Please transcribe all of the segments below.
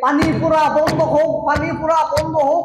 পানি পুরা বন্ধ হোক, পানি পুরা বন্ধ হোক।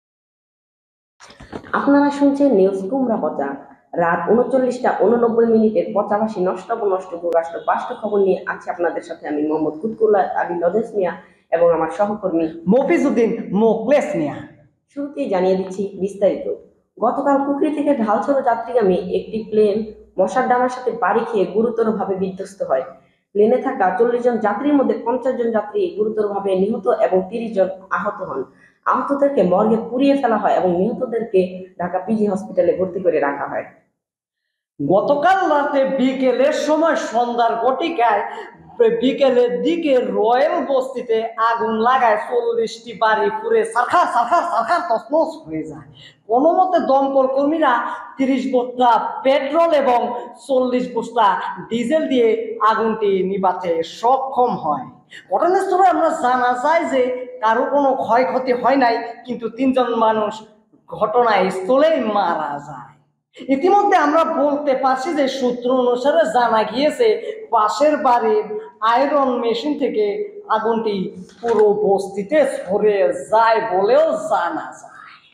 আপনারা শুনছেন নিউজ কুমড়া পচা। রাত ৩৯টা ৮৯ মিনিটের পচাভাসী নষ্ট প্রকাষ্ট বাস্তব খবর নিয়ে আছি আপনাদের সাথে আমি মোহাম্মদ কুতকুল্লাহ আলী লজেন্স মিয়া এবং আমার সহকর্মী মফিজউদ্দিন মোকলেস মিয়া। শুরুতেই জানিয়ে দিচ্ছি বিস্তারিত। গতকাল কুকরি থেকে ঢালছড়ো যাত্রীগামী একটি প্লেন মশার ডানার সাথে বাড়ি খেয়ে গুরুতরভাবে বিধ্বস্ত হয়। প্লেনে থাকা ৪০ জন যাত্রীর মধ্যে ৫০ জন যাত্রী গুরুতরভাবে নিহত এবং ৩০ জন আহত হন। আহতদেরকে মর্গে পুড়িয়ে ফেলা হয় এবং নিহতদেরকে ঢাকা পিজি হসপিটালে ভর্তি করে রাখা হয়। গতকাল রাতে বিকেলের সময় সন্ধ্যার ঘটিকায় বিকেলের দিকে রয়্যাল বস্তিতে আগুন লাগায় ৪০টি বাড়ি পুড়ে সারখার তছনছ হয়ে যায়। কোনো মতে দমকল কর্মীরা ৩০ বস্তা পেট্রোল এবং ৪০ বস্তা ডিজেল দিয়ে আগুনটি নিভাতে সক্ষম হয়। ঘটনাস্থলে আমরা জানা যায় যে কারো কোনো ক্ষয়ক্ষতি হয় নাই, কিন্তু ৩ জন মানুষ ঘটনাস্থলেই মারা যায়। ইতিমধ্যে আমরা বলতে পারছি যে সূত্র অনুসারে জানা গিয়েছে পাশের বাড়ির আয়রন মেশিন থেকে আগুনটি পুরো বস্তিতে ছড়ে যায় বলেও জানা যায়।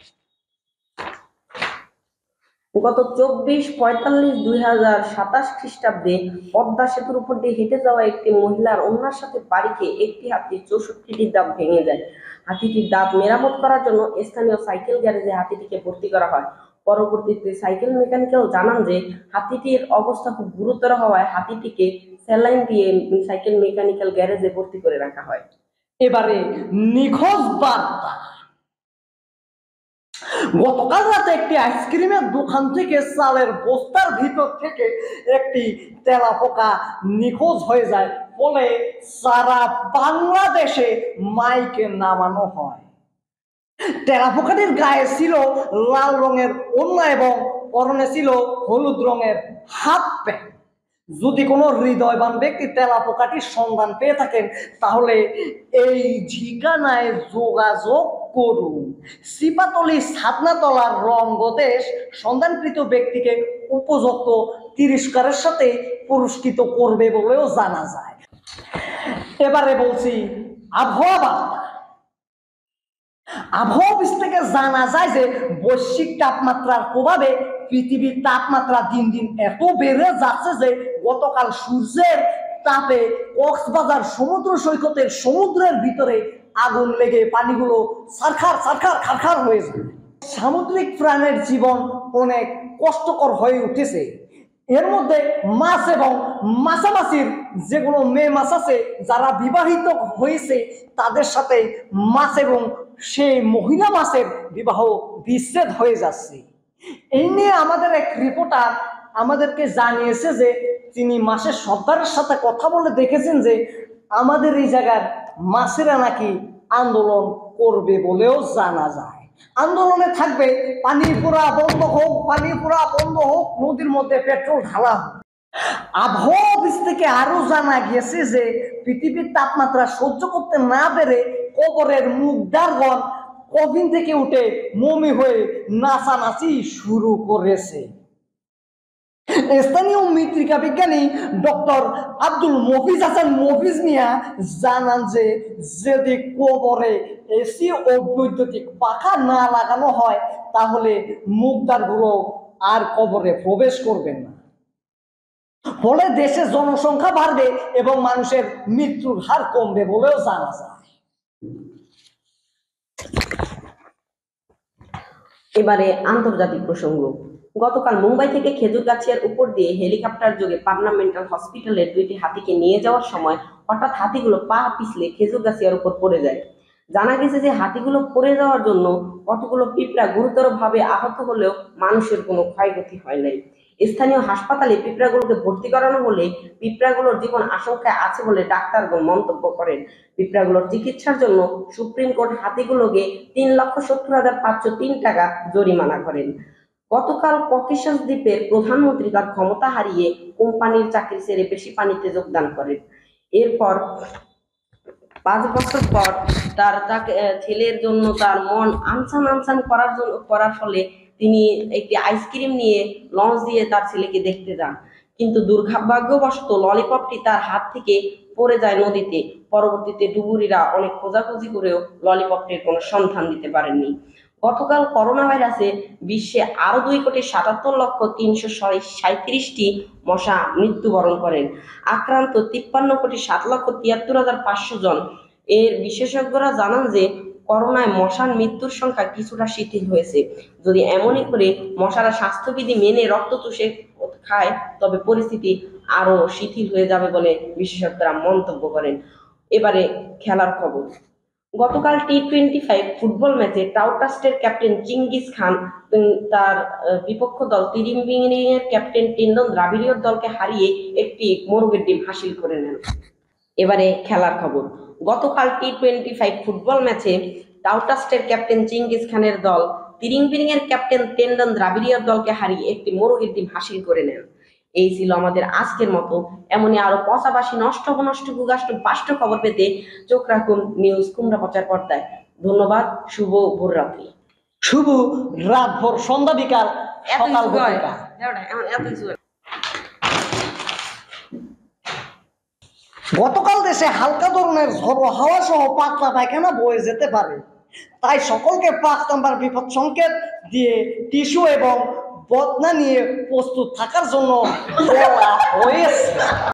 গত ২৪/৪৫/২০২৭ খ্রিস্টাব্দে পদ্মা সেতুর উপর দিয়ে হেঁটে যাওয়া একটি মহিলার অন্যার সাথে বাড়ি খেয়ে একটি হাতির ৬৪টি দাঁত ভেঙে যায়। হাতিটির দাঁত মেরামত করার জন্য স্থানীয় সাইকেল গ্যারেজে হাতিটিকে ভর্তি করা হয়। পরবর্তীতে সাইকেল মেকানিকও জানান যে হাতিটির অবস্থা খুব গুরুতর হওয়ায় হাতিটিকে স্যালাইন দিয়ে সাইকেল মেকানিক্যাল গ্যারেজে ভর্তি করে রাখা হয়। এবারে নিখোঁজ বার্তা। গতকাল রাতে একটি আইসক্রিমের দোকান থেকে চালের বস্তার ভিতর থেকে একটি তেলাপোকা নিখোঁজ হয়ে যায় বলে সারা বাংলাদেশে মাইকে নামানো হয়। তেলাপোকাটির গায়ে ছিল লাল রঙের ওড়না এবং পরনে ছিল হলুদ রঙের হাফ প্যান্ট। যদি কোনো হৃদয়বান ব্যক্তি তেলাপোকাটির সন্ধান পেয়ে থাকেন তাহলে এই ঠিকানায় যোগাযোগ করুন। সিপাতলি ছাতনাতলার রঙ্গদেশ সন্ধানকৃত ব্যক্তিকে উপযুক্ত তিরস্কারের সাথে পুরস্কৃত করবে বলেও জানা যায়। এবারে বলছি আবহাওয়া বার্তা। আবহাওয়া অফিস থেকে জানা যায় যে বৈশ্বিক তাপমাত্রার প্রভাবে পৃথিবীর তাপমাত্রা দিন দিন এত বেড়ে যাচ্ছে যে গতকাল সূর্যের তাপে কক্সবাজার সমুদ্র সৈকতের সমুদ্রের ভিতরে আগুন লেগে পানিগুলো খারখার হয়ে যায়। সামুদ্রিক প্রাণের জীবন অনেক কষ্টকর হয়ে উঠেছে। এর মধ্যে মাছ এবং মাছামাছির যেগুলো মেয়ে মাছ আছে যারা বিবাহিত হয়েছে তাদের সাথে মাছ এবং সেই মহিলা মাছের বিবাহ বিচ্ছেদ হয়ে যাচ্ছে। এই নিয়ে আমাদের এক রিপোর্টার আমাদেরকে জানিয়েছে যে তিনি মাছের সর্দারের সাথে কথা বলে দেখেছেন যে আমাদের এই জায়গার মাছেরা নাকি আন্দোলন করবে বলেও জানা যায়। আন্দোলনে থাকবে পানি পুরা বন্ধ হোক, পানি পুরা বন্ধ হোক, নদীর মধ্যে পেট্রোল ঢালা হোক। আবহাওয়া অফিস থেকে আরো জানা গিয়েছে যে পৃথিবীর তাপমাত্রা সহ্য করতে না পেরে কবরের মুখদারগণ কফিন থেকে উঠে মমি হয়ে নাচানাচি শুরু করেছে। স্থানীয় মৃত্তিকা বিজ্ঞানী ডক্টর আব্দুল মফিজ হাসান মফিজ মিয়া জানান যে যদি কবরে এসি ও বৈদ্যুতিক পাখা না লাগানো হয় তাহলে মুখদারগুলো আর কবরে প্রবেশ করবেন না, ফলে দেশে জনসংখ্যা বাড়বে এবং মানুষের মৃত্যুর হার কমবে বলেও জানা যায়। এবারে আন্তর্জাতিক প্রসঙ্গ। গতকাল মুম্বাই থেকে খেজুরগাছিয়ার উপর দিয়ে হেলিকপ্টার যোগে পাবনা মেন্টাল হসপিটালের 2টি হাতিকে নিয়ে যাওয়ার সময় হঠাৎ হাতিগুলো পা পিছলে খেজুরগাছিয়ার উপর পড়ে যায়। জানা গেছে যে হাতিগুলো পড়ে যাওয়ার জন্য কতগুলো পিঁপড়া গুরুতরভাবে আহত হলেও মানুষের কোনো ক্ষয়ক্ষতি হয় নাই। স্থানীয় হাসপাতালে পিঁপড়াগুলোকে ভর্তি করানো হলে পিঁপড়াগুলোর জীবন আশঙ্কায় আছে বলে ডাক্তারগণ মন্তব্য করেন। পিঁপড়াগুলোর চিকিৎসার জন্য সুপ্রিম কোর্ট হাতিগুলোকে ৩,৭০,৫০৩ টাকা জরিমানা করেন। গতকাল ককেশাস দ্বীপের প্রধানমন্ত্রী তার ক্ষমতা হারিয়ে কোম্পানির চাকরি ছেড়ে বেশি পানিতে যোগদান করেন। এরপর 5 বছর পর তার ছেলের জন্য তার মন আনসান করার ফলে তিনি একটি আইসক্রিম নিয়ে লঞ্চ দিয়ে তার ছেলেকে দেখতে যান, কিন্তু দুর্ভাগ্যবশত ললিপপটি তার হাত থেকে পড়ে যায় নদীতে। পরবর্তীতে ডুবুরিরা অনেক খোঁজাখুঁজি করেও ললিপপটির কোনো সন্ধান দিতে পারেননি। গতকাল করোনা ভাইরাসে বিশ্বে আরো 2,77,337টি মশা মৃত্যুবরণ করেন। আক্রান্ত 53,07,73,500 জন। এর বিশেষজ্ঞরা জানান যে করোনায় মশার মৃত্যুর সংখ্যা কিছুটা শিথিল হয়েছে। যদি এমনই করে মশারা স্বাস্থ্যবিধি মেনে রক্ত চুষে খায় তবে পরিস্থিতি আরো শিথিল হয়ে যাবে বলে বিশেষজ্ঞরা মন্তব্য করেন। এবারে খেলার খবর। গতকাল T25 ফুটবল ম্যাচে টাউটাস্টের ক্যাপ্টেন চিঙ্গিস খান তার বিপক্ষ দল তিরিঙ্গিরিংয়ের ক্যাপ্টেন টেন্ডন দ্রাবিড়ীয় দলকে হারিয়ে একটি মোরগের ডিম হাসিল করে নেন। এবারে খেলার খবর। গতকাল T25 ফুটবল ম্যাচে টাউটাস্টের ক্যাপ্টেন চিঙ্গিস খানের দল তিরিঙ্গিরিংয়ের ক্যাপ্টেন টেন্ডন দ্রাবিড়ীয় দলকে হারিয়ে একটি মোরগের ডিম হাসিল করে নেন। এই ছিল আমাদের আজকের মতো। এমনই আরো পাশাপাশি নষ্ট গুগাষ্ট বাষ্ট খবর পেতে চোখ রাখুন নিউজ কুমড়া প্রচার পর্দায়। ধন্যবাদ। শুভ ভোররাত্রি। শুভ রাত ভোর সন্ধ্যা বিকাল সকাল ভোরকা। গতকাল দেশে হালকা ধরনের ঝড়ো হাওয়া সহ পাতলা পায়খানা বয়ে যেতে পারে, তাই সকলকে 5 নম্বর বিপদ সংকেত দিয়ে টিস্যু এবং বদনা নিয়ে প্রস্তুত থাকার জন্য বলা হয়েছে।